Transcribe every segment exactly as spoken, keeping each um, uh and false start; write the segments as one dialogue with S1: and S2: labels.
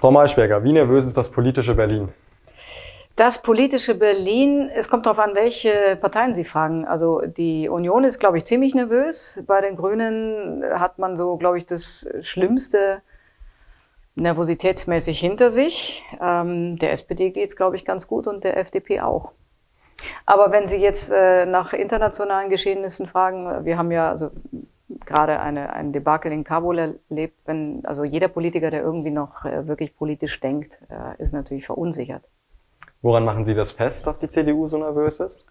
S1: Frau Maischberger, wie nervös ist das politische Berlin?
S2: Das politische Berlin, es kommt darauf an, welche Parteien Sie fragen. Also die Union ist, glaube ich, ziemlich nervös. Bei den Grünen hat man so, glaube ich, das Schlimmste nervositätsmäßig hinter sich. Ähm, der S P D geht es, glaube ich, ganz gut und der F D P auch. Aber wenn Sie jetzt äh, nach internationalen Geschehnissen fragen, wir haben ja also gerade eine, ein Debakel in Kabul erlebt, wenn, also jeder Politiker, der irgendwie noch äh, wirklich politisch denkt, äh, ist natürlich verunsichert.
S1: Woran machen Sie das fest, dass die C D U so nervös ist?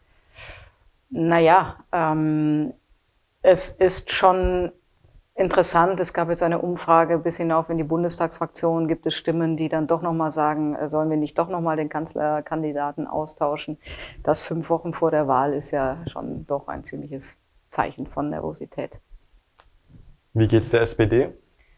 S2: Naja, ähm, es ist schon interessant. Es gab jetzt eine Umfrage bis hinauf in die Bundestagsfraktion. Gibt es Stimmen, die dann doch nochmal sagen, sollen wir nicht doch nochmal den Kanzlerkandidaten austauschen? Das fünf Wochen vor der Wahl ist ja schon doch ein ziemliches Zeichen von Nervosität.
S1: Wie geht's der S P D?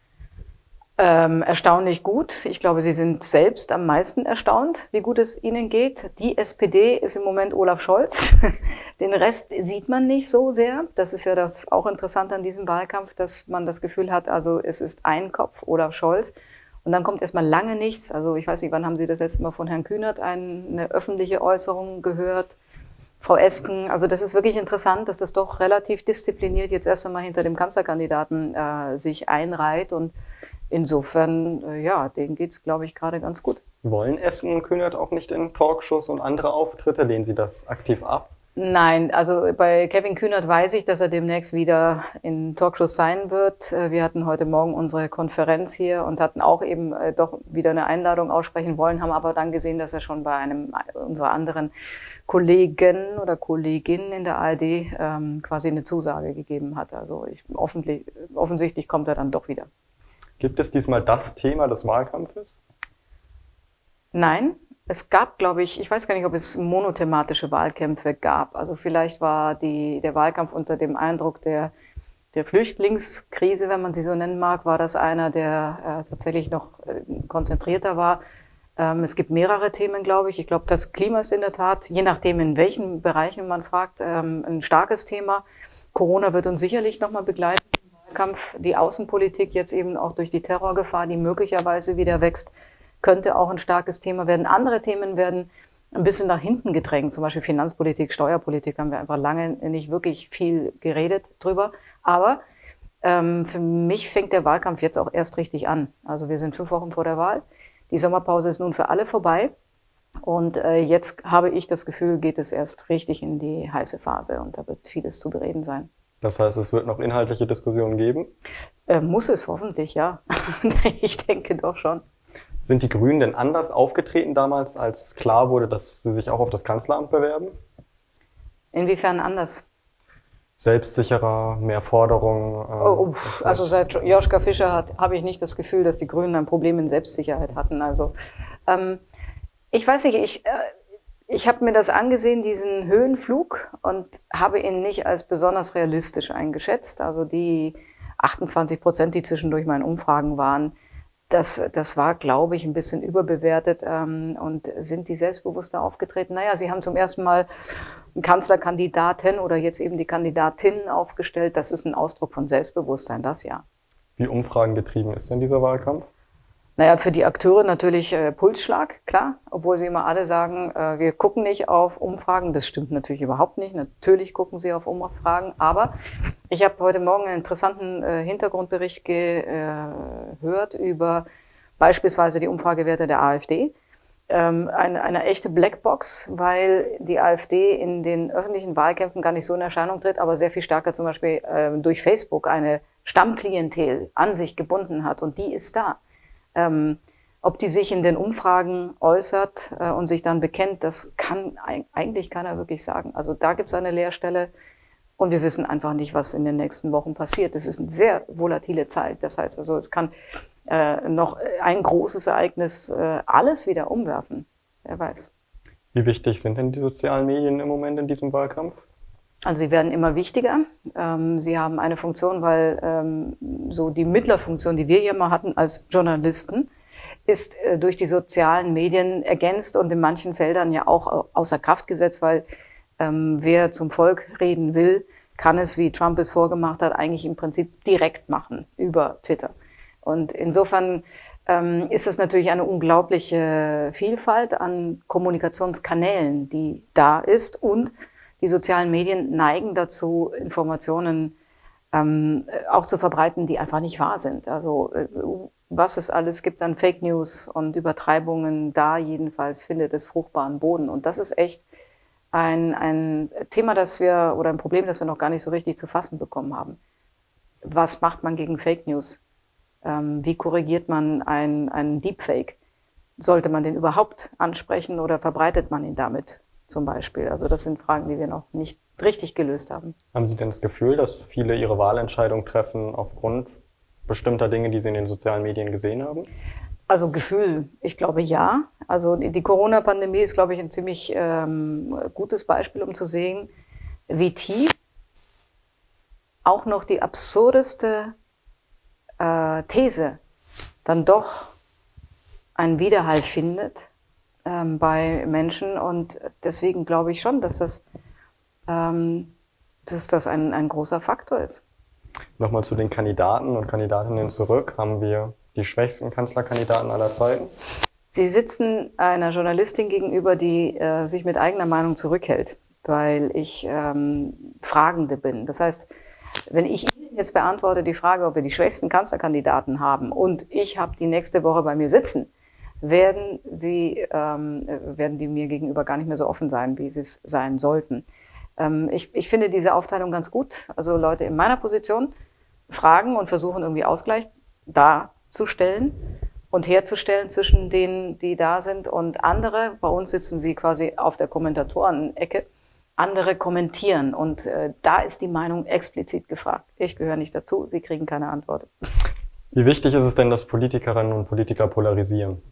S2: Ähm, erstaunlich gut. Ich glaube, Sie sind selbst am meisten erstaunt, wie gut es Ihnen geht. Die S P D ist im Moment Olaf Scholz. Den Rest sieht man nicht so sehr. Das ist ja das auch interessant an diesem Wahlkampf, dass man das Gefühl hat, also es ist ein Kopf, Olaf Scholz. Und dann kommt erstmal lange nichts. Also ich weiß nicht, wann haben Sie das letzte Mal von Herrn Kühnert eine öffentliche Äußerung gehört? Frau Esken, also das ist wirklich interessant, dass das doch relativ diszipliniert jetzt erst einmal hinter dem Kanzlerkandidaten äh, sich einreiht. Und insofern, äh, ja, denen geht's, glaube ich, gerade ganz gut.
S1: Wollen Esken und Kühnert auch nicht in Talkshows und andere Auftritte? Lehnen Sie das aktiv ab?
S2: Nein, also bei Kevin Kühnert weiß ich, dass er demnächst wieder in Talkshows sein wird. Wir hatten heute Morgen unsere Konferenz hier und hatten auch eben äh, doch wieder eine Einladung aussprechen wollen, haben aber dann gesehen, dass er schon bei einem unserer anderen Kollegen oder Kolleginnen in der A R D ähm, quasi eine Zusage gegeben hat. Also ich, offensichtlich kommt er dann doch wieder.
S1: Gibt es diesmal das Thema des Wahlkampfes?
S2: Nein, es gab, glaube ich, ich weiß gar nicht, ob es monothematische Wahlkämpfe gab. Also vielleicht war die, der Wahlkampf unter dem Eindruck der, der Flüchtlingskrise, wenn man sie so nennen mag, war das einer, der äh, tatsächlich noch äh, konzentrierter war. Ähm, es gibt mehrere Themen, glaube ich. Ich glaube, das Klima ist in der Tat, je nachdem, in welchen Bereichen man fragt, ähm, ein starkes Thema. Corona wird uns sicherlich nochmal begleiten. Kampf, die Außenpolitik jetzt eben auch durch die Terrorgefahr, die möglicherweise wieder wächst, könnte auch ein starkes Thema werden. Andere Themen werden ein bisschen nach hinten gedrängt, zum Beispiel Finanzpolitik, Steuerpolitik, haben wir einfach lange nicht wirklich viel geredet drüber. Aber ähm, für mich fängt der Wahlkampf jetzt auch erst richtig an. Also wir sind fünf Wochen vor der Wahl. Die Sommerpause ist nun für alle vorbei. Und äh, jetzt habe ich das Gefühl, geht es erst richtig in die heiße Phase und da wird vieles zu bereden sein.
S1: Das heißt, es wird noch inhaltliche Diskussionen geben?
S2: Äh, muss es hoffentlich, ja. Ich denke doch schon.
S1: Sind die Grünen denn anders aufgetreten damals, als klar wurde, dass sie sich auch auf das Kanzleramt bewerben?
S2: Inwiefern anders?
S1: Selbstsicherer, mehr Forderungen? Ähm,
S2: oh, pff, also seit Joschka Fischer hat, habe ich nicht das Gefühl, dass die Grünen ein Problem in Selbstsicherheit hatten. Also ähm, ich weiß nicht, ich... Äh, Ich habe mir das angesehen, diesen Höhenflug, und habe ihn nicht als besonders realistisch eingeschätzt. Also die achtundzwanzig Prozent, die zwischendurch mal in Umfragen waren, das, das war, glaube ich, ein bisschen überbewertet. Ähm, und sind die selbstbewusster aufgetreten? Naja, sie haben zum ersten Mal einen Kanzlerkandidaten oder jetzt eben die Kandidatin aufgestellt. Das ist ein Ausdruck von Selbstbewusstsein, das ja.
S1: Wie umfragengetrieben ist denn dieser Wahlkampf?
S2: Naja, für die Akteure natürlich äh, Pulsschlag, klar, obwohl sie immer alle sagen, äh, wir gucken nicht auf Umfragen. Das stimmt natürlich überhaupt nicht. Natürlich gucken sie auf Umfragen, aber ich habe heute Morgen einen interessanten äh, Hintergrundbericht gehört über beispielsweise die Umfragewerte der AfD. Ähm, eine, eine echte Blackbox, weil die AfD in den öffentlichen Wahlkämpfen gar nicht so in Erscheinung tritt, aber sehr viel stärker zum Beispiel äh, durch Facebook eine Stammklientel an sich gebunden hat, und die ist da. Ähm, ob die sich in den Umfragen äußert äh, und sich dann bekennt, das kann eigentlich keiner wirklich sagen. Also da gibt es eine Leerstelle und wir wissen einfach nicht, was in den nächsten Wochen passiert. Es ist eine sehr volatile Zeit. Das heißt also, es kann äh, noch ein großes Ereignis äh, alles wieder umwerfen. Wer weiß.
S1: Wie wichtig sind denn die sozialen Medien im Moment in diesem Wahlkampf?
S2: Also sie werden immer wichtiger. Ähm, sie haben eine Funktion, weil ähm, so die Mittlerfunktion, die wir hier mal hatten als Journalisten, ist äh, durch die sozialen Medien ergänzt und in manchen Feldern ja auch außer Kraft gesetzt, weil ähm, wer zum Volk reden will, kann es, wie Trump es vorgemacht hat, eigentlich im Prinzip direkt machen über Twitter. Und insofern ähm, ist das natürlich eine unglaubliche Vielfalt an Kommunikationskanälen, die da ist. Und die sozialen Medien neigen dazu, Informationen ähm, auch zu verbreiten, die einfach nicht wahr sind. Also äh, was es alles gibt an Fake News und Übertreibungen, da jedenfalls findet es fruchtbaren Boden. Und das ist echt ein, ein Thema, das wir, oder ein Problem, das wir noch gar nicht so richtig zu fassen bekommen haben. Was macht man gegen Fake News? Ähm, wie korrigiert man einen, einen Deepfake? Sollte man den überhaupt ansprechen oder verbreitet man ihn damit zum Beispiel? Also das sind Fragen, die wir noch nicht richtig gelöst haben.
S1: Haben Sie denn das Gefühl, dass viele ihre Wahlentscheidung treffen aufgrund bestimmter Dinge, die sie in den sozialen Medien gesehen haben?
S2: Also Gefühl, ich glaube ja. Also die, die Corona-Pandemie ist, glaube ich, ein ziemlich ähm, gutes Beispiel, um zu sehen, wie tief auch noch die absurdeste äh, These dann doch einen Widerhall findet ähm, bei Menschen. Und deswegen glaube ich schon, dass das, ähm, dass das ein, ein großer Faktor ist.
S1: Nochmal zu den Kandidaten und Kandidatinnen zurück. Haben wir die schwächsten Kanzlerkandidaten aller Zeiten?
S2: Sie sitzen einer Journalistin gegenüber, die äh, sich mit eigener Meinung zurückhält, weil ich ähm, Fragende bin. Das heißt, wenn ich Ihnen jetzt beantworte die Frage, ob wir die schwächsten Kanzlerkandidaten haben und ich habe die nächste Woche bei mir sitzen, werden Sie, ähm, werden die mir gegenüber gar nicht mehr so offen sein, wie sie es sein sollten. Ähm, ich, ich finde diese Aufteilung ganz gut. Also Leute in meiner Position fragen und versuchen irgendwie Ausgleich darzustellen und herzustellen zwischen denen, die da sind und andere. Bei uns sitzen sie quasi auf der Kommentatoren-Ecke. Andere kommentieren und äh, da ist die Meinung explizit gefragt. Ich gehöre nicht dazu, Sie kriegen keine Antwort.
S1: Wie wichtig ist es denn, dass Politikerinnen und Politiker polarisieren?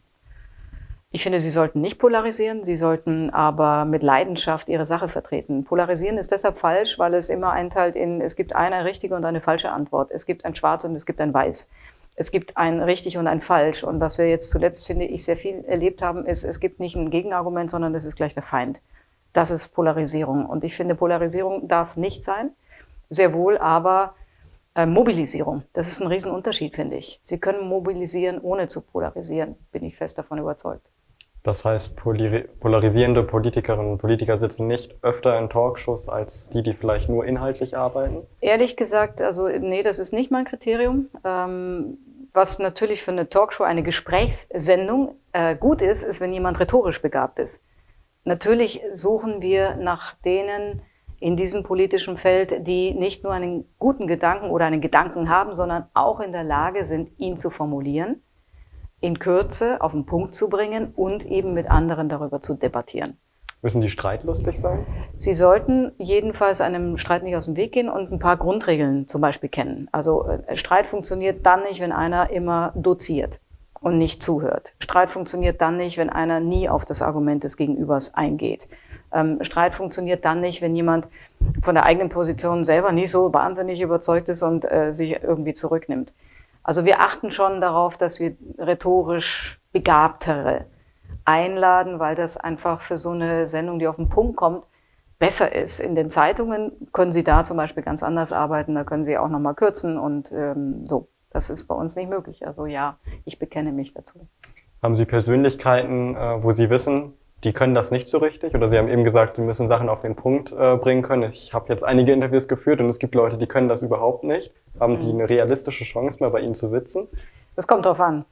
S2: Ich finde, sie sollten nicht polarisieren, sie sollten aber mit Leidenschaft ihre Sache vertreten. Polarisieren ist deshalb falsch, weil es immer einteilt in, es gibt eine richtige und eine falsche Antwort. Es gibt ein Schwarz und es gibt ein Weiß. Es gibt ein richtig und ein falsch. Und was wir jetzt zuletzt, finde ich, sehr viel erlebt haben, ist, es gibt nicht ein Gegenargument, sondern es ist gleich der Feind. Das ist Polarisierung. Und ich finde, Polarisierung darf nicht sein, sehr wohl aber äh, Mobilisierung. Das ist ein Riesenunterschied, finde ich. Sie können mobilisieren, ohne zu polarisieren, bin ich fest davon überzeugt.
S1: Das heißt, polarisierende Politikerinnen und Politiker sitzen nicht öfter in Talkshows als die, die vielleicht nur inhaltlich arbeiten?
S2: Ehrlich gesagt, also nee, das ist nicht mein Kriterium. Ähm, was natürlich für eine Talkshow, eine Gesprächssendung äh, gut ist, ist, wenn jemand rhetorisch begabt ist. Natürlich suchen wir nach denen in diesem politischen Feld, die nicht nur einen guten Gedanken oder einen Gedanken haben, sondern auch in der Lage sind, ihn zu formulieren, in Kürze auf den Punkt zu bringen und eben mit anderen darüber zu debattieren.
S1: Müssen die streitlustig sein?
S2: Sie sollten jedenfalls einem Streit nicht aus dem Weg gehen und ein paar Grundregeln zum Beispiel kennen. Also äh, Streit funktioniert dann nicht, wenn einer immer doziert und nicht zuhört. Streit funktioniert dann nicht, wenn einer nie auf das Argument des Gegenübers eingeht. Ähm, Streit funktioniert dann nicht, wenn jemand von der eigenen Position selber nicht so wahnsinnig überzeugt ist und äh, sich irgendwie zurücknimmt. Also wir achten schon darauf, dass wir rhetorisch Begabtere einladen, weil das einfach für so eine Sendung, die auf den Punkt kommt, besser ist. In den Zeitungen können Sie da zum Beispiel ganz anders arbeiten, da können Sie auch nochmal kürzen und ähm, so. Das ist bei uns nicht möglich. Also ja, ich bekenne mich dazu.
S1: Haben Sie Persönlichkeiten, wo Sie wissen, die können das nicht so richtig? Oder Sie haben eben gesagt, Sie müssen Sachen auf den Punkt bringen können. Ich habe jetzt einige Interviews geführt und es gibt Leute, die können das überhaupt nicht. Haben die eine realistische Chance, mal bei Ihnen zu sitzen?
S2: Das kommt drauf an.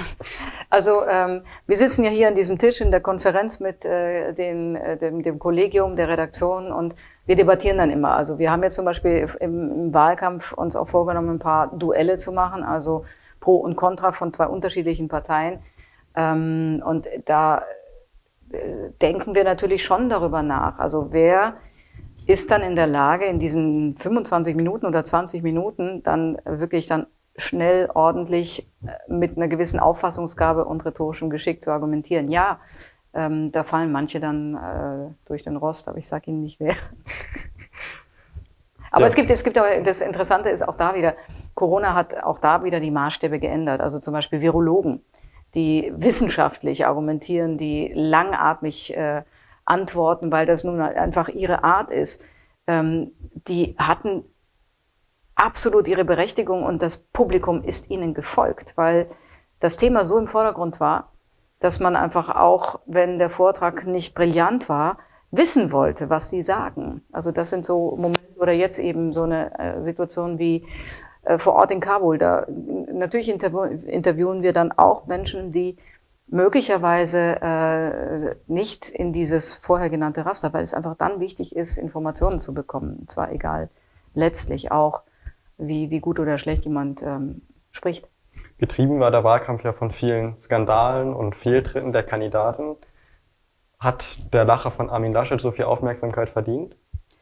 S2: Also ähm, wir sitzen ja hier an diesem Tisch in der Konferenz mit äh, den, äh, dem, dem Kollegium der Redaktion und wir debattieren dann immer. Also wir haben jetzt zum Beispiel im, im Wahlkampf uns auch vorgenommen, ein paar Duelle zu machen, also Pro und Contra von zwei unterschiedlichen Parteien. Ähm, und da äh, denken wir natürlich schon darüber nach. Also wer ist dann in der Lage, in diesen fünfundzwanzig Minuten oder zwanzig Minuten dann wirklich dann schnell, ordentlich, mit einer gewissen Auffassungsgabe und rhetorischem Geschick zu argumentieren. Ja, ähm, da fallen manche dann äh, durch den Rost, aber ich sage Ihnen nicht wer. Aber ja. es gibt, es gibt aber, das Interessante ist auch da wieder, Corona hat auch da wieder die Maßstäbe geändert. Also zum Beispiel Virologen, die wissenschaftlich argumentieren, die langatmig äh, antworten, weil das nun einfach ihre Art ist. Ähm, die hatten absolut ihre Berechtigung und das Publikum ist ihnen gefolgt, weil das Thema so im Vordergrund war, dass man einfach auch, wenn der Vortrag nicht brillant war, wissen wollte, was sie sagen. Also das sind so Momente, oder jetzt eben so eine äh, Situation wie äh, vor Ort in Kabul. Da natürlich interview interviewen wir dann auch Menschen, die möglicherweise äh, nicht in dieses vorher genannte Raster, weil es einfach dann wichtig ist, Informationen zu bekommen. Und zwar egal letztlich auch, wie, wie gut oder schlecht jemand ähm, spricht.
S1: Getrieben war der Wahlkampf ja von vielen Skandalen und Fehltritten der Kandidaten. Hat der Lacher von Armin Laschet so viel Aufmerksamkeit verdient?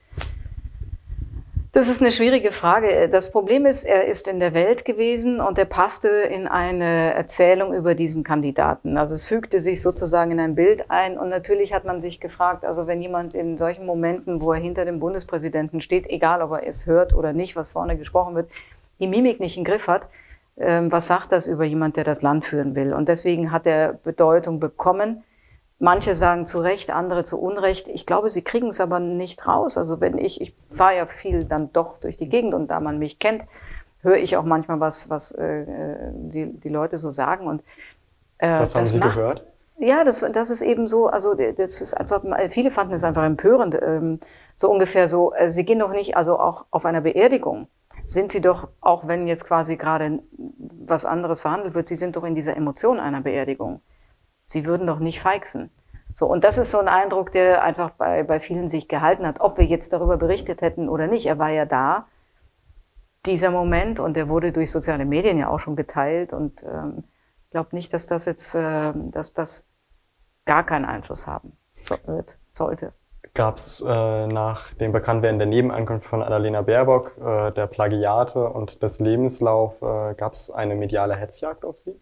S2: Das ist eine schwierige Frage. Das Problem ist, er ist in der Welt gewesen und er passte in eine Erzählung über diesen Kandidaten. Also es fügte sich sozusagen in ein Bild ein und natürlich hat man sich gefragt, also wenn jemand in solchen Momenten, wo er hinter dem Bundespräsidenten steht, egal ob er es hört oder nicht, was vorne gesprochen wird, die Mimik nicht im Griff hat, was sagt das über jemand, der das Land führen will? Und deswegen hat er Bedeutung bekommen. Manche sagen zu Recht, andere zu Unrecht. Ich glaube, sie kriegen es aber nicht raus. Also wenn ich, ich fahre ja viel dann doch durch die Gegend und da man mich kennt, höre ich auch manchmal was, was äh, die, die Leute so sagen. Und
S1: äh, was haben Sie macht, gehört?
S2: Ja, das, das ist eben so. Also das ist einfach. Viele fanden es einfach empörend. Ähm, so ungefähr so. Äh, sie gehen doch nicht, also auch auf einer Beerdigung sind sie doch, auch wenn jetzt quasi gerade was anderes verhandelt wird, sie sind doch in dieser Emotion einer Beerdigung. Sie würden doch nicht feixen. So, und das ist so ein Eindruck, der einfach bei, bei vielen sich gehalten hat, ob wir jetzt darüber berichtet hätten oder nicht. Er war ja da, dieser Moment, und der wurde durch soziale Medien ja auch schon geteilt. Und ähm, ich glaube nicht, dass das jetzt, äh, dass das gar keinen Einfluss haben so, wird, sollte.
S1: Gab es äh, nach dem Bekanntwerden der Nebenankunft von Annalena Baerbock, äh, der Plagiate und des Lebenslauf, äh, gab es eine mediale Hetzjagd auf Sie?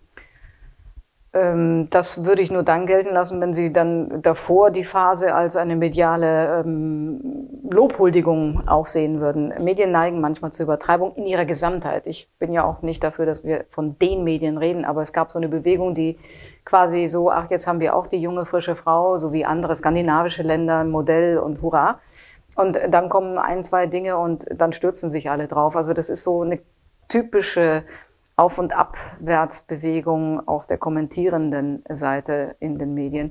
S2: Das würde ich nur dann gelten lassen, wenn Sie dann davor die Phase als eine mediale ähm, Lobhuldigung auch sehen würden. Medien neigen manchmal zur Übertreibung in ihrer Gesamtheit. Ich bin ja auch nicht dafür, dass wir von den Medien reden, aber es gab so eine Bewegung, die quasi so, ach, jetzt haben wir auch die junge, frische Frau, so wie andere skandinavische Länder, Modell und hurra. Und dann kommen ein, zwei Dinge und dann stürzen sich alle drauf. Also das ist so eine typische Auf- und Abwärtsbewegung auch der kommentierenden Seite in den Medien.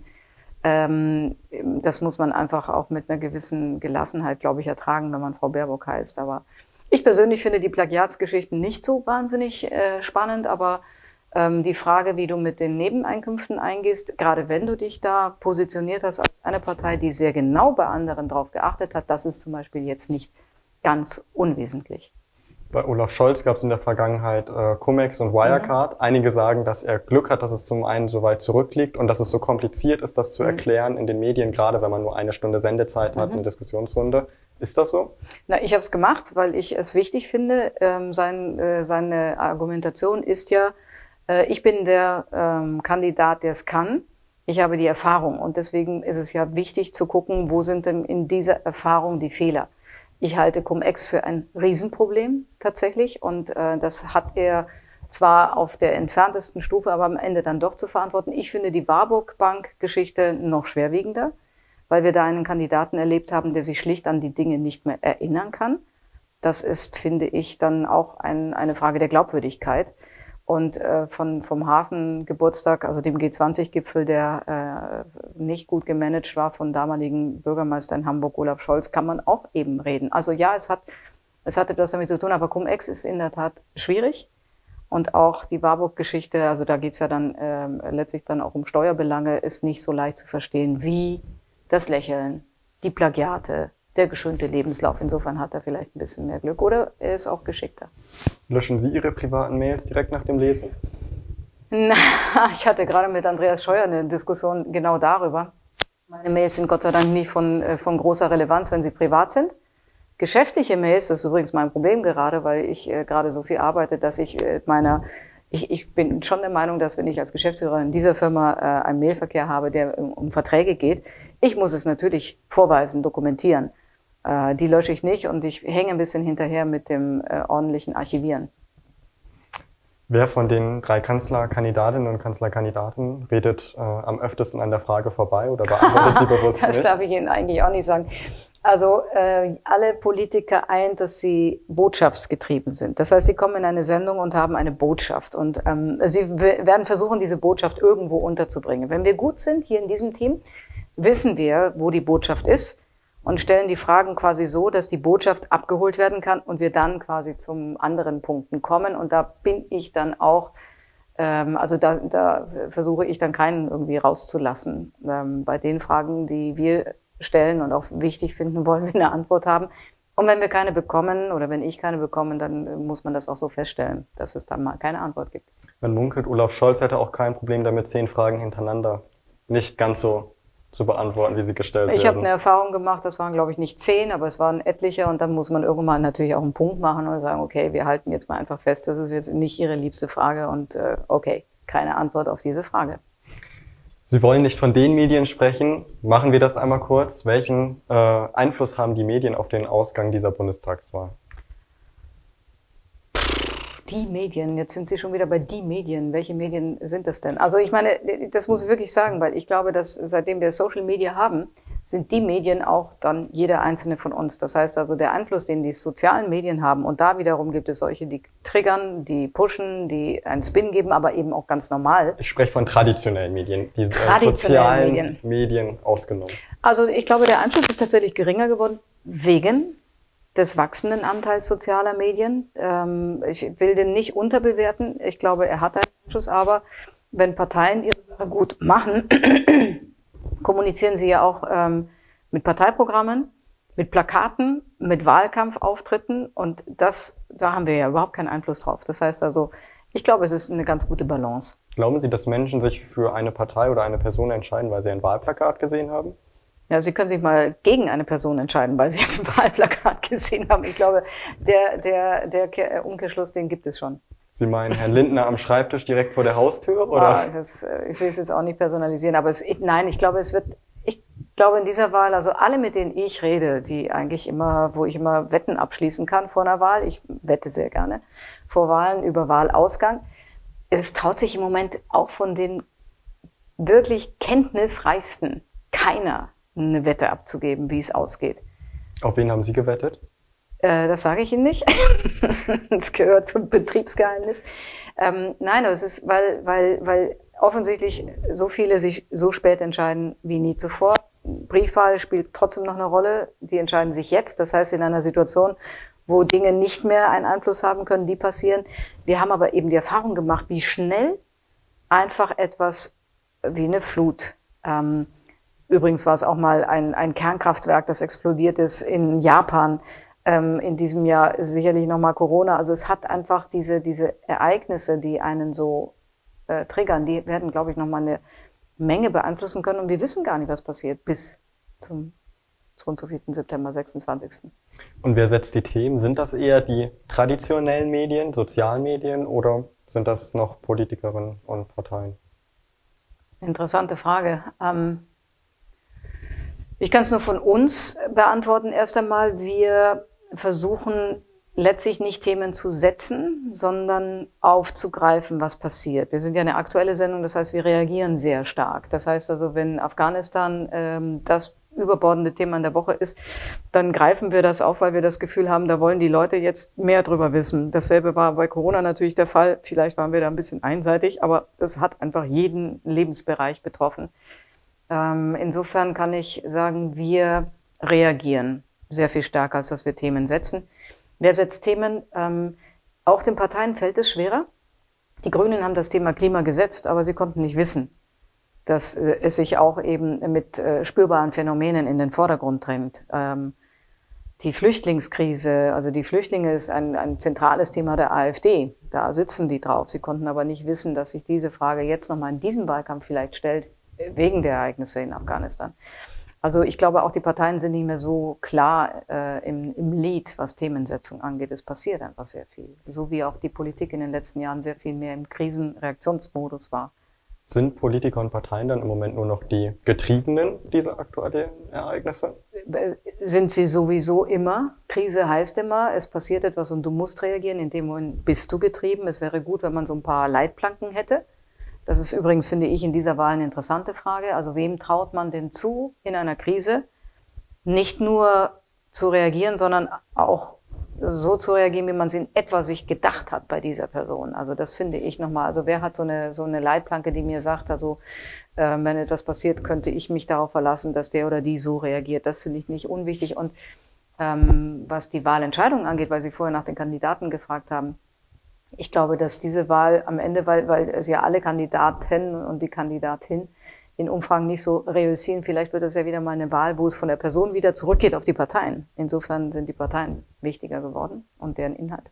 S2: Ähm, das muss man einfach auch mit einer gewissen Gelassenheit, glaube ich, ertragen, wenn man Frau Baerbock heißt. Aber ich persönlich finde die Plagiatsgeschichten nicht so wahnsinnig äh, spannend, aber ähm, die Frage, wie du mit den Nebeneinkünften eingehst, gerade wenn du dich da positioniert hast als eine Partei, die sehr genau bei anderen drauf geachtet hat, das ist zum Beispiel jetzt nicht ganz unwesentlich.
S1: Bei Olaf Scholz gab es in der Vergangenheit äh, Cum-Ex und Wirecard. Mhm. Einige sagen, dass er Glück hat, dass es zum einen so weit zurückliegt und dass es so kompliziert ist, das zu mhm. erklären in den Medien, gerade wenn man nur eine Stunde Sendezeit mhm. hat, eine Diskussionsrunde. Ist das so?
S2: Na, ich habe es gemacht, weil ich es wichtig finde. Ähm, sein, äh, seine Argumentation ist ja, äh, ich bin der ähm, Kandidat, der es kann. Ich habe die Erfahrung und deswegen ist es ja wichtig zu gucken, wo sind denn in dieser Erfahrung die Fehler. Ich halte Cum-Ex für ein Riesenproblem tatsächlich und äh, das hat er zwar auf der entferntesten Stufe, aber am Ende dann doch zu verantworten. Ich finde die Warburg Bank-Geschichte noch schwerwiegender, weil wir da einen Kandidaten erlebt haben, der sich schlicht an die Dinge nicht mehr erinnern kann. Das ist, finde ich, dann auch ein, eine Frage der Glaubwürdigkeit. Und äh, von, vom Hafengeburtstag, also dem G zwanzig Gipfel, der äh, nicht gut gemanagt war, von damaligen Bürgermeister in Hamburg, Olaf Scholz, kann man auch eben reden. Also ja, es hat, es hat etwas damit zu tun, aber Cum-Ex ist in der Tat schwierig. Und auch die Warburg-Geschichte, also da geht's ja dann äh, letztlich dann auch um Steuerbelange, ist nicht so leicht zu verstehen wie das Lächeln, die Plagiate, der geschönte Lebenslauf. Insofern hat er vielleicht ein bisschen mehr Glück oder er ist auch geschickter.
S1: Löschen Sie Ihre privaten Mails direkt nach dem Lesen?
S2: Na, ich hatte gerade mit Andreas Scheuer eine Diskussion genau darüber. Meine Mails sind Gott sei Dank nicht von, von großer Relevanz, wenn sie privat sind. Geschäftliche Mails, das ist übrigens mein Problem gerade, weil ich äh, gerade so viel arbeite, dass ich äh, meiner, ich, ich bin schon der Meinung, dass wenn ich als Geschäftsführerin dieser Firma äh, einen Mailverkehr habe, der um, um Verträge geht, ich muss es natürlich vorweisen, dokumentieren. Die lösche ich nicht und ich hänge ein bisschen hinterher mit dem äh, ordentlichen Archivieren.
S1: Wer von den drei Kanzlerkandidatinnen und Kanzlerkandidaten redet äh, am öftesten an der Frage vorbei oder beantwortet sie bewusst
S2: Das
S1: nicht?
S2: darf ich Ihnen eigentlich auch nicht sagen. Also äh, alle Politiker eint, dass sie botschaftsgetrieben sind. Das heißt, sie kommen in eine Sendung und haben eine Botschaft. Und ähm, sie werden versuchen, diese Botschaft irgendwo unterzubringen. Wenn wir gut sind hier in diesem Team, wissen wir, wo die Botschaft ist und stellen die Fragen quasi so, dass die Botschaft abgeholt werden kann und wir dann quasi zum anderen Punkten kommen. Und da bin ich dann auch, ähm, also da, da versuche ich dann keinen irgendwie rauszulassen. Ähm, bei den Fragen, die wir stellen und auch wichtig finden, wollen wir eine Antwort haben. Und wenn wir keine bekommen oder wenn ich keine bekomme, dann muss man das auch so feststellen, dass es dann mal keine Antwort gibt.
S1: Man munkelt, Olaf Scholz hätte auch kein Problem damit, zehn Fragen hintereinander nicht ganz so zu beantworten, wie sie gestellt werden.
S2: Ich habe eine Erfahrung gemacht, das waren glaube ich nicht zehn, aber es waren etliche und dann muss man irgendwann natürlich auch einen Punkt machen und sagen, okay, wir halten jetzt mal einfach fest, das ist jetzt nicht Ihre liebste Frage und äh, okay, keine Antwort auf diese Frage.
S1: Sie wollen nicht von den Medien sprechen. Machen wir das einmal kurz. Welchen äh, Einfluss haben die Medien auf den Ausgang dieser Bundestagswahl?
S2: Die Medien, jetzt sind Sie schon wieder bei die Medien. Welche Medien sind das denn? Also ich meine, das muss ich wirklich sagen, weil ich glaube, dass seitdem wir Social Media haben, sind die Medien auch dann jeder einzelne von uns. Das heißt also, der Einfluss, den die sozialen Medien haben, und da wiederum gibt es solche, die triggern, die pushen, die einen Spin geben, aber eben auch ganz normal.
S1: Ich spreche von traditionellen Medien, die
S2: traditionellen
S1: sozialen
S2: Medien.
S1: Medien ausgenommen.
S2: Also ich glaube, der Einfluss ist tatsächlich geringer geworden wegen des wachsenden Anteils sozialer Medien. Ähm, ich will den nicht unterbewerten. Ich glaube, er hat einen Einfluss, aber wenn Parteien ihre Sache gut machen, kommunizieren sie ja auch ähm, mit Parteiprogrammen, mit Plakaten, mit Wahlkampfauftritten und das, da haben wir ja überhaupt keinen Einfluss drauf. Das heißt also, ich glaube, es ist eine ganz gute Balance.
S1: Glauben Sie, dass Menschen sich für eine Partei oder eine Person entscheiden, weil sie ein Wahlplakat gesehen haben?
S2: Ja, Sie können sich mal gegen eine Person entscheiden, weil Sie ein Wahlplakat gesehen haben. Ich glaube, der, der, der Umkehrschluss, den gibt es schon.
S1: Sie meinen Herrn Lindner am Schreibtisch direkt vor der Haustür, oder?
S2: Oh, das, ich will es jetzt auch nicht personalisieren, aber es, ich, nein, ich glaube, es wird, ich glaube in dieser Wahl, also alle, mit denen ich rede, die eigentlich immer, wo ich immer Wetten abschließen kann vor einer Wahl, ich wette sehr gerne vor Wahlen über Wahlausgang, es traut sich im Moment auch von den wirklich kenntnisreichsten keiner eine Wette abzugeben, wie es ausgeht.
S1: Auf wen haben Sie gewettet?
S2: Äh, das sage ich Ihnen nicht. Das gehört zum Betriebsgeheimnis. Ähm, nein, aber es ist, weil, weil, weil offensichtlich so viele sich so spät entscheiden wie nie zuvor. Briefwahl spielt trotzdem noch eine Rolle. Die entscheiden sich jetzt. Das heißt, in einer Situation, wo Dinge nicht mehr einen Einfluss haben können, die passieren. Wir haben aber eben die Erfahrung gemacht, wie schnell einfach etwas wie eine Flut, ähm, übrigens war es auch mal ein, ein Kernkraftwerk, das explodiert ist in Japan. Ähm, in diesem Jahr ist sicherlich nochmal Corona. Also es hat einfach diese, diese Ereignisse, die einen so äh, triggern, die werden, glaube ich, nochmal eine Menge beeinflussen können. Und wir wissen gar nicht, was passiert bis zum so und so vierten September, sechsundzwanzigsten
S1: Und wer setzt die Themen? Sind das eher die traditionellen Medien, Sozialmedien oder sind das noch Politikerinnen und Parteien?
S2: Interessante Frage. Ähm, Ich kann es nur von uns beantworten. Erst einmal, wir versuchen letztlich nicht Themen zu setzen, sondern aufzugreifen, was passiert. Wir sind ja eine aktuelle Sendung, das heißt, wir reagieren sehr stark. Das heißt also, wenn Afghanistan ähm, das überbordende Thema in der Woche ist, dann greifen wir das auf, weil wir das Gefühl haben, da wollen die Leute jetzt mehr drüber wissen. Dasselbe war bei Corona natürlich der Fall. Vielleicht waren wir da ein bisschen einseitig, aber das hat einfach jeden Lebensbereich betroffen. Insofern kann ich sagen, wir reagieren sehr viel stärker, als dass wir Themen setzen. Wer setzt Themen? Ähm, auch den Parteien fällt es schwerer. Die Grünen haben das Thema Klima gesetzt, aber sie konnten nicht wissen, dass äh, es sich auch eben mit äh, spürbaren Phänomenen in den Vordergrund drängt. Ähm, die Flüchtlingskrise, also die Flüchtlinge ist ein, ein zentrales Thema der AfD. Da sitzen die drauf. Sie konnten aber nicht wissen, dass sich diese Frage jetzt nochmal in diesem Wahlkampf vielleicht stellt, wegen der Ereignisse in Afghanistan. Also ich glaube, auch die Parteien sind nicht mehr so klar äh, im, im Lead, was Themensetzung angeht. Es passiert einfach sehr viel. So wie auch die Politik in den letzten Jahren sehr viel mehr im Krisenreaktionsmodus war.
S1: Sind Politiker und Parteien dann im Moment nur noch die Getriebenen dieser aktuellen Ereignisse?
S2: Sind sie sowieso immer. Krise heißt immer, es passiert etwas und du musst reagieren. In dem Moment bist du getrieben. Es wäre gut, wenn man so ein paar Leitplanken hätte. Das ist übrigens, finde ich, in dieser Wahl eine interessante Frage. Also wem traut man denn zu, in einer Krise nicht nur zu reagieren, sondern auch so zu reagieren, wie man es in etwa sich gedacht hat bei dieser Person. Also das finde ich nochmal. Also wer hat so eine so eine Leitplanke, die mir sagt, also äh, wenn etwas passiert, könnte ich mich darauf verlassen, dass der oder die so reagiert. Das finde ich nicht unwichtig. Und ähm, was die Wahlentscheidung angeht, weil Sie vorher nach den Kandidaten gefragt haben, ich glaube, dass diese Wahl am Ende, weil, weil es ja alle Kandidaten und die Kandidatin in Umfragen nicht so reüssieren, vielleicht wird es ja wieder mal eine Wahl, wo es von der Person wieder zurückgeht auf die Parteien. Insofern sind die Parteien wichtiger geworden und deren Inhalt.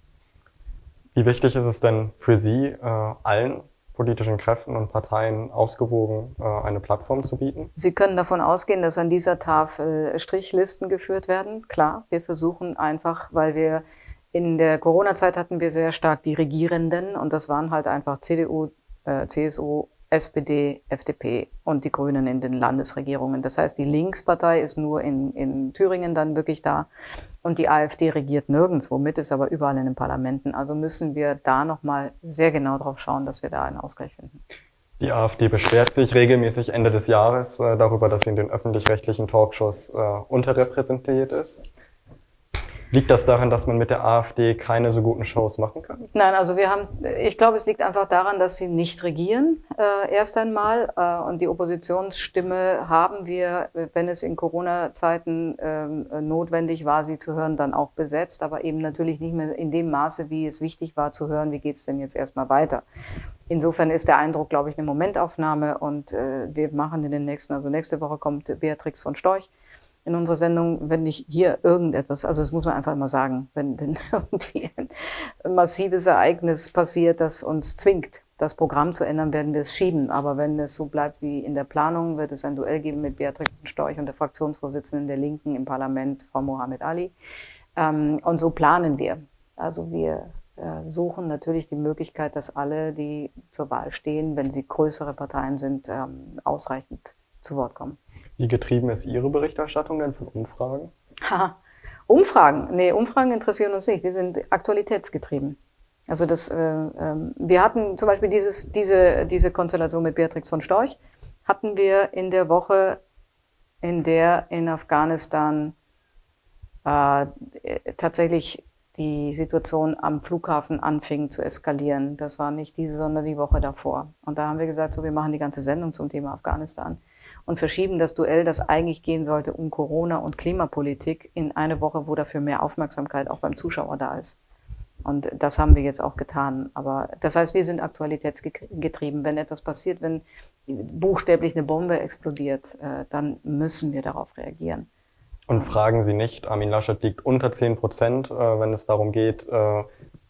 S1: Wie wichtig ist es denn für Sie, äh, allen politischen Kräften und Parteien ausgewogen äh, eine Plattform zu bieten?
S2: Sie können davon ausgehen, dass an dieser Tafel Strichlisten geführt werden. Klar, wir versuchen einfach, weil wir in der Corona-Zeit hatten wir sehr stark die Regierenden und das waren halt einfach C D U, äh, C S U, S P D, F D P und die Grünen in den Landesregierungen. Das heißt, die Linkspartei ist nur in, in Thüringen dann wirklich da und die AfD regiert nirgends, womit ist aber überall in den Parlamenten. Also müssen wir da nochmal sehr genau drauf schauen, dass wir da einen Ausgleich finden.
S1: Die AfD beschwert sich regelmäßig Ende des Jahres äh, darüber, dass sie in den öffentlich-rechtlichen Talkshows äh, unterrepräsentiert ist. Liegt das daran, dass man mit der AfD keine so guten Shows machen kann?
S2: Nein, also wir haben, ich glaube, es liegt einfach daran, dass sie nicht regieren, äh, erst einmal. Äh, und die Oppositionsstimme haben wir, wenn es in Corona-Zeiten äh, notwendig war, sie zu hören, dann auch besetzt. Aber eben natürlich nicht mehr in dem Maße, wie es wichtig war zu hören, wie geht es denn jetzt erstmal weiter. Insofern ist der Eindruck, glaube ich, eine Momentaufnahme. Und äh, wir machen in den nächsten, also nächste Woche kommt Beatrix von Storch in unsere Sendung, wenn nicht hier irgendetwas, also das muss man einfach immer sagen, wenn, wenn irgendwie ein massives Ereignis passiert, das uns zwingt, das Programm zu ändern, werden wir es schieben. Aber wenn es so bleibt wie in der Planung, wird es ein Duell geben mit Beatrix Storch und der Fraktionsvorsitzenden der Linken im Parlament, Frau Mohammed Ali. Und so planen wir. Also wir suchen natürlich die Möglichkeit, dass alle, die zur Wahl stehen, wenn sie größere Parteien sind, ausreichend zu Wort kommen.
S1: Wie getrieben ist Ihre Berichterstattung denn von Umfragen?
S2: Ha, Umfragen? Nee, Umfragen interessieren uns nicht. Wir sind aktualitätsgetrieben. Also das, äh, äh, wir hatten zum Beispiel dieses, diese, diese Konstellation mit Beatrix von Storch, hatten wir in der Woche, in der in Afghanistan äh, tatsächlich die Situation am Flughafen anfing zu eskalieren. Das war nicht diese, sondern die Woche davor. Und da haben wir gesagt, so, wir machen die ganze Sendung zum Thema Afghanistan und verschieben das Duell, das eigentlich gehen sollte um Corona und Klimapolitik, in eine Woche, wo dafür mehr Aufmerksamkeit auch beim Zuschauer da ist. Und das haben wir jetzt auch getan. Aber das heißt, wir sind aktualitätsgetrieben. Wenn etwas passiert, wenn buchstäblich eine Bombe explodiert, dann müssen wir darauf reagieren.
S1: Und fragen Sie nicht, Armin Laschet liegt unter zehn Prozent, wenn es darum geht, wer,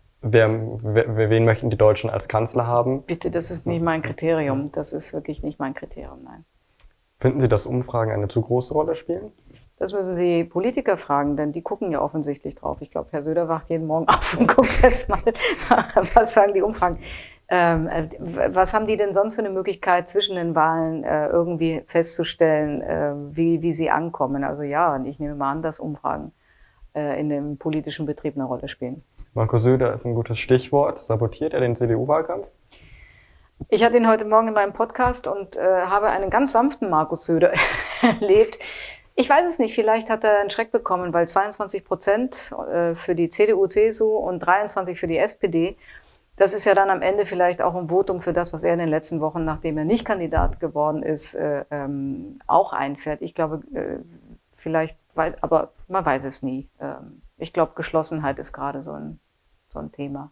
S1: wer, wen möchten die Deutschen als Kanzler haben?
S2: Bitte, das ist nicht mein Kriterium. Das ist wirklich nicht mein Kriterium, nein.
S1: Finden Sie, dass Umfragen eine zu große Rolle spielen?
S2: Das müssen Sie Politiker fragen, denn die gucken ja offensichtlich drauf. Ich glaube, Herr Söder wacht jeden Morgen auf und guckt erst mal, was sagen die Umfragen. Ähm, was haben die denn sonst für eine Möglichkeit, zwischen den Wahlen äh, irgendwie festzustellen, äh, wie, wie sie ankommen? Also ja, ich nehme mal an, dass Umfragen äh, in dem politischen Betrieb eine Rolle spielen.
S1: Markus Söder ist ein gutes Stichwort. Sabotiert er den C D U-Wahlkampf?
S2: Ich hatte ihn heute Morgen in meinem Podcast und äh, habe einen ganz sanften Markus Söder erlebt. Ich weiß es nicht, vielleicht hat er einen Schreck bekommen, weil zweiundzwanzig Prozent äh, für die C D U, C S U und dreiundzwanzig für die S P D, das ist ja dann am Ende vielleicht auch ein Votum für das, was er in den letzten Wochen, nachdem er nicht Kandidat geworden ist, äh, ähm, auch einfährt. Ich glaube, äh, vielleicht, aber man weiß es nie. Ähm, ich glaube, Geschlossenheit ist gerade so ein, so ein Thema.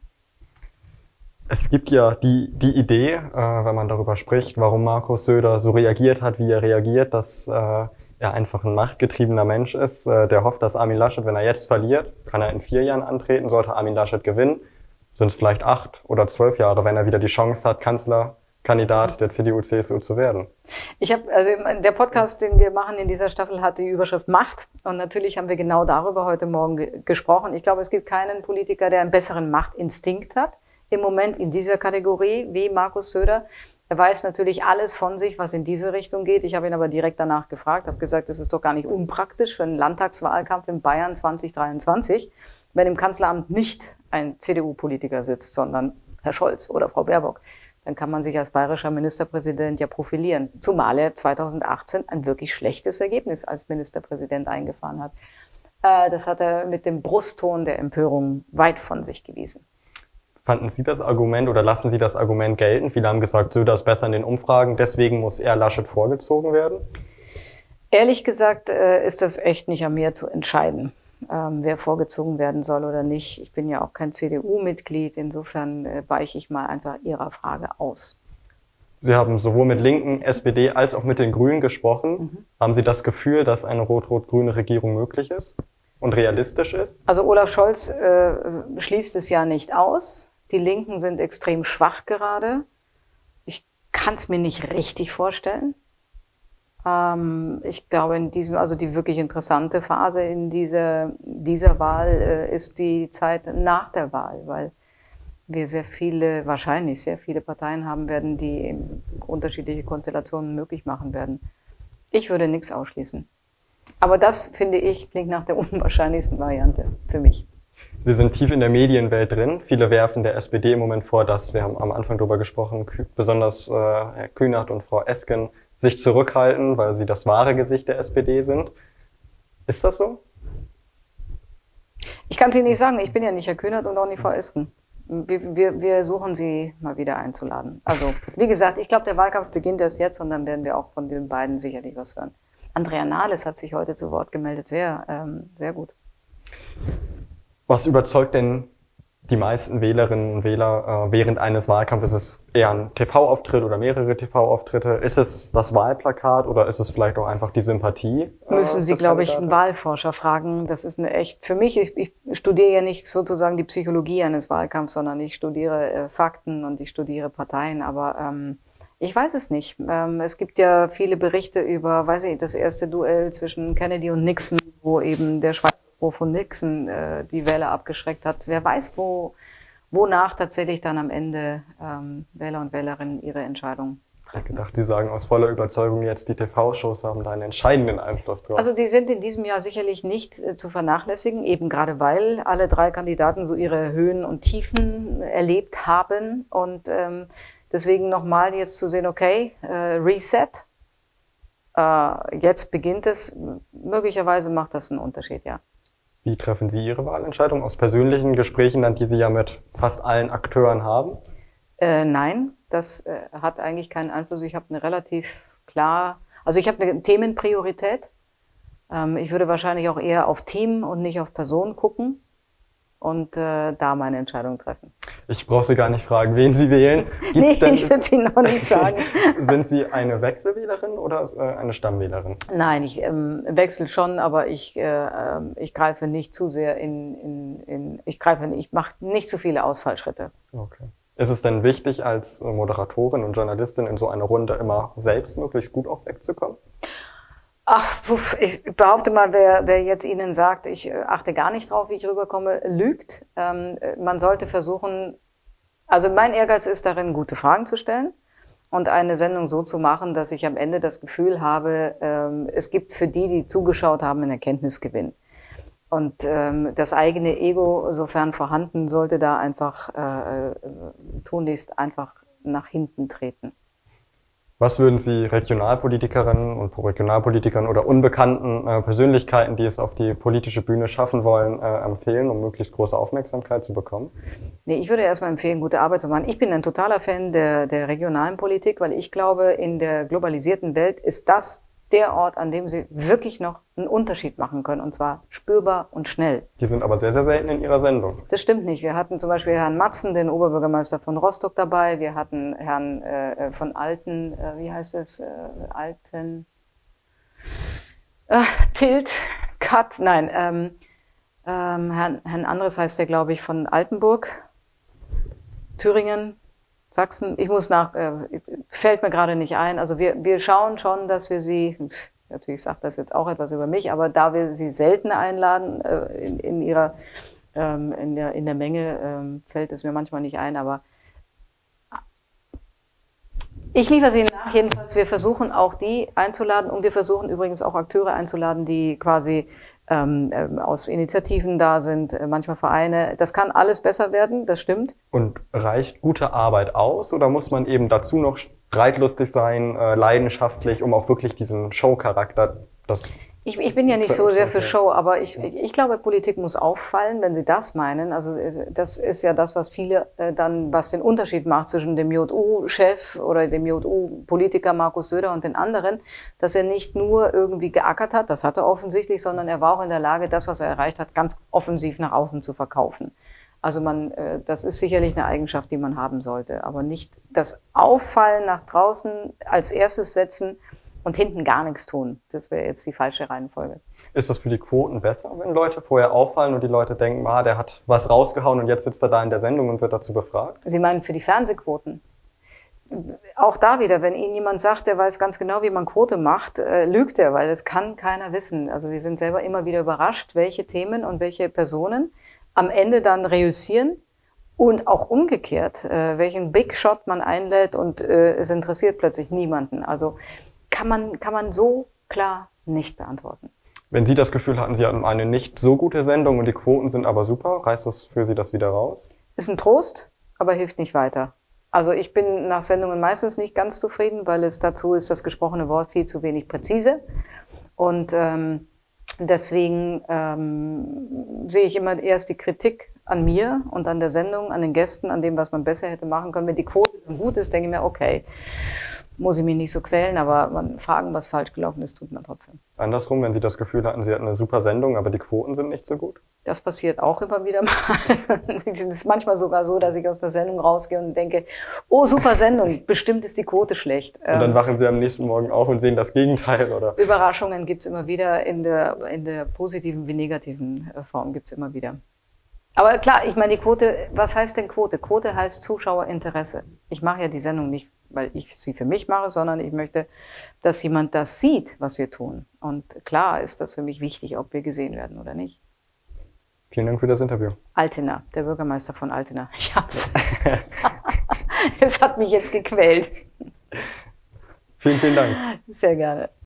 S1: Es gibt ja die, die Idee, äh, wenn man darüber spricht, warum Markus Söder so reagiert hat, wie er reagiert, dass äh, er einfach ein machtgetriebener Mensch ist, äh, der hofft, dass Armin Laschet, wenn er jetzt verliert, kann er in vier Jahren antreten, sollte Armin Laschet gewinnen, sind es vielleicht acht oder zwölf Jahre, wenn er wieder die Chance hat, Kanzlerkandidat der C D U, C S U zu werden.
S2: Ich habe, also der Podcast, den wir machen in dieser Staffel, hat die Überschrift Macht. Und natürlich haben wir genau darüber heute Morgen ge gesprochen. Ich glaube, es gibt keinen Politiker, der einen besseren Machtinstinkt hat im Moment in dieser Kategorie wie Markus Söder. Er weiß natürlich alles von sich, was in diese Richtung geht. Ich habe ihn aber direkt danach gefragt, habe gesagt, das ist doch gar nicht unpraktisch für einen Landtagswahlkampf in Bayern zwanzig dreiundzwanzig, wenn im Kanzleramt nicht ein C D U-Politiker sitzt, sondern Herr Scholz oder Frau Baerbock. dann kann man sich als bayerischer Ministerpräsident ja profilieren. Zumal er zweitausendachtzehn ein wirklich schlechtes Ergebnis als Ministerpräsident eingefahren hat. Äh, das hat er mit dem Brustton der Empörung weit von sich gewiesen.
S1: Fanden Sie das Argument oder lassen Sie das Argument gelten? Viele haben gesagt, Söder ist besser in den Umfragen, deswegen muss er Laschet vorgezogen werden.
S2: Ehrlich gesagt äh, ist das echt nicht an mir zu entscheiden, ähm, wer vorgezogen werden soll oder nicht. Ich bin ja auch kein C D U-Mitglied, insofern äh, weiche ich mal einfach Ihrer Frage aus.
S1: Sie haben sowohl mit Linken, S P D als auch mit den Grünen gesprochen. Mhm. Haben Sie das Gefühl, dass eine rot-rot-grüne Regierung möglich ist und realistisch ist?
S2: Also Olaf Scholz äh, schließt es ja nicht aus. Die Linken sind extrem schwach gerade. Ich kann es mir nicht richtig vorstellen. Ähm, ich glaube, in diesem, also die wirklich interessante Phase in dieser, dieser Wahl äh, ist die Zeit nach der Wahl, weil wir sehr viele, wahrscheinlich sehr viele Parteien haben werden, die unterschiedliche Konstellationen möglich machen werden. Ich würde nichts ausschließen. Aber das, finde ich, klingt nach der unwahrscheinlichsten Variante für mich.
S1: Sie sind tief in der Medienwelt drin. Viele werfen der S P D im Moment vor, dass, wir haben am Anfang darüber gesprochen, besonders äh, Herr Kühnert und Frau Esken sich zurückhalten, weil sie das wahre Gesicht der S P D sind. Ist das so?
S2: Ich kann es Ihnen nicht sagen. Ich bin ja nicht Herr Kühnert und auch nicht Frau Esken. Wir, wir, wir suchen Sie mal wieder einzuladen. Also, wie gesagt, ich glaube, der Wahlkampf beginnt erst jetzt und dann werden wir auch von den beiden sicherlich was hören. Andrea Nahles hat sich heute zu Wort gemeldet. Sehr, ähm, sehr gut.
S1: Was überzeugt denn die meisten Wählerinnen und Wähler äh, während eines Wahlkampfes? Ist es eher ein T V-Auftritt oder mehrere T V-Auftritte? Ist es das Wahlplakat oder ist es vielleicht auch einfach die Sympathie? Äh,
S2: Müssen Sie, glaube ich, einen Wahlforscher fragen. Das ist eine echt, für mich, ich, ich studiere ja nicht sozusagen die Psychologie eines Wahlkampfs, sondern ich studiere äh, Fakten und ich studiere Parteien, aber ähm, ich weiß es nicht. Ähm, es gibt ja viele Berichte über, weiß ich, das erste Duell zwischen Kennedy und Nixon, wo eben der Schweizer von Nixon äh, die Wähler abgeschreckt hat. Wer weiß, wo, wonach tatsächlich dann am Ende ähm, Wähler und Wählerinnen ihre Entscheidung treffen.
S1: Ich habe gedacht, die sagen aus voller Überzeugung jetzt, die T V-Shows haben da einen entscheidenden Einfluss drauf.
S2: Also die sind in diesem Jahr sicherlich nicht äh, zu vernachlässigen, eben gerade weil alle drei Kandidaten so ihre Höhen und Tiefen erlebt haben. Und ähm, deswegen nochmal jetzt zu sehen, okay, äh, Reset, äh, jetzt beginnt es, möglicherweise macht das einen Unterschied, ja.
S1: Wie treffen Sie Ihre Wahlentscheidung? Aus persönlichen Gesprächen, dann, die Sie ja mit fast allen Akteuren haben?
S2: Äh, nein, das äh, hat eigentlich keinen Einfluss. Ich habe eine relativ klar, also ich habe eine Themenpriorität. Ähm, ich würde wahrscheinlich auch eher auf Team und nicht auf Person gucken und äh, da meine Entscheidung treffen.
S1: Ich brauche Sie gar nicht fragen, wen Sie wählen.
S2: Gibt's nee, denn, ich würde es Ihnen noch nicht sagen.
S1: Sind Sie eine Wechselwählerin oder äh, eine Stammwählerin?
S2: Nein, ich ähm, wechsle schon, aber ich, äh, ich greife nicht zu sehr in, in, in ich greife, ich mache nicht zu viele Ausfallschritte.
S1: Okay. Ist es denn wichtig, als Moderatorin und Journalistin in so einer Runde immer selbst möglichst gut auch wegzukommen?
S2: Ach, puff, ich behaupte mal, wer, wer jetzt Ihnen sagt, ich achte gar nicht drauf, wie ich rüberkomme, lügt. Ähm, man sollte versuchen, also mein Ehrgeiz ist darin, gute Fragen zu stellen und eine Sendung so zu machen, dass ich am Ende das Gefühl habe, ähm, es gibt für die, die zugeschaut haben, einen Erkenntnisgewinn. Und ähm, das eigene Ego, sofern vorhanden, sollte da einfach äh, tunlichst einfach nach hinten treten.
S1: Was würden Sie Regionalpolitikerinnen und Regionalpolitikern oder unbekannten äh, Persönlichkeiten, die es auf die politische Bühne schaffen wollen, äh, empfehlen, um möglichst große Aufmerksamkeit zu bekommen?
S2: Nee, ich würde erstmal empfehlen, gute Arbeit zu machen. Ich bin ein totaler Fan der, der regionalen Politik, weil ich glaube, in der globalisierten Welt ist das der Ort, an dem Sie wirklich noch einen Unterschied machen können, und zwar spürbar und schnell.
S1: Die sind aber sehr, sehr selten in Ihrer Sendung.
S2: Das stimmt nicht. Wir hatten zum Beispiel Herrn Matzen, den Oberbürgermeister von Rostock, dabei. Wir hatten Herrn äh, von Alten, äh, wie heißt es, äh, Alten, äh, Tilt, Cut, nein, ähm, ähm, Herrn, Herrn Andres heißt der, glaube ich, von Altenburg, Thüringen, Sachsen, ich muss nach, äh, fällt mir gerade nicht ein. Also wir, wir schauen schon, dass wir sie, natürlich sagt das jetzt auch etwas über mich, aber da wir sie selten einladen, äh, in, in ihrer, ähm, in der, in der Menge, ähm, fällt es mir manchmal nicht ein, aber ich liefere sie nach. Jedenfalls, wir versuchen auch die einzuladen und wir versuchen übrigens auch Akteure einzuladen, die quasi ähm, aus Initiativen da sind, manchmal Vereine. Das kann alles besser werden, das stimmt.
S1: Und reicht gute Arbeit aus oder muss man eben dazu noch streitlustig sein, äh, leidenschaftlich, um auch wirklich diesen Show-Charakter, das
S2: Ich, ich bin ja nicht so sehr für Show, aber ich, ich glaube, Politik muss auffallen, wenn Sie das meinen. Also das ist ja das, was viele äh, dann, was den Unterschied macht zwischen dem J U-Chef oder dem J U-Politiker Markus Söder und den anderen, dass er nicht nur irgendwie geackert hat, das hat er offensichtlich, sondern er war auch in der Lage, das, was er erreicht hat, ganz offensiv nach außen zu verkaufen. Also man, äh, das ist sicherlich eine Eigenschaft, die man haben sollte, aber nicht das Auffallen nach draußen als erstes setzen und hinten gar nichts tun. Das wäre jetzt die falsche Reihenfolge.
S1: Ist das für die Quoten besser, wenn Leute vorher auffallen und die Leute denken, ah, der hat was rausgehauen und jetzt sitzt er da in der Sendung und wird dazu befragt?
S2: Sie meinen für die Fernsehquoten? Auch da wieder, wenn Ihnen jemand sagt, der weiß ganz genau, wie man Quote macht, äh, lügt er, weil das kann keiner wissen. Also wir sind selber immer wieder überrascht, welche Themen und welche Personen am Ende dann reüssieren. Und auch umgekehrt, äh, welchen Big Shot man einlädt und äh, es interessiert plötzlich niemanden. Also kann man, kann man so klar nicht beantworten.
S1: Wenn Sie das Gefühl hatten, Sie hatten eine nicht so gute Sendung und die Quoten sind aber super, reißt das für Sie das wieder raus?
S2: Ist ein Trost, aber hilft nicht weiter. Also ich bin nach Sendungen meistens nicht ganz zufrieden, weil es dazu ist das gesprochene Wort viel zu wenig präzise. Und ähm, deswegen ähm, sehe ich immer erst die Kritik an mir und an der Sendung, an den Gästen, an dem, was man besser hätte machen können. Wenn die Quote gut ist, denke ich mir, okay, muss ich mich nicht so quälen, aber man fragen, was falsch gelaufen ist, tut man trotzdem.
S1: Andersrum, wenn Sie das Gefühl hatten, Sie hatten eine super Sendung, aber die Quoten sind nicht so gut?
S2: Das passiert auch immer wieder mal. Es ist manchmal sogar so, dass ich aus der Sendung rausgehe und denke, oh, super Sendung, bestimmt ist die Quote schlecht.
S1: Und dann wachen Sie am nächsten Morgen auf und sehen das Gegenteil, oder?
S2: Überraschungen gibt's immer wieder, in der, in der positiven wie negativen Form gibt's immer wieder. Aber klar, ich meine, die Quote, was heißt denn Quote? Quote heißt Zuschauerinteresse. Ich mache ja die Sendung nicht, weil ich sie für mich mache, sondern ich möchte, dass jemand das sieht, was wir tun. Und klar ist das für mich wichtig, ob wir gesehen werden oder nicht.
S1: Vielen Dank für das Interview.
S2: Altena, der Bürgermeister von Altena. Ich hab's. Es hat mich jetzt gequält.
S1: Vielen, vielen Dank.
S2: Sehr gerne.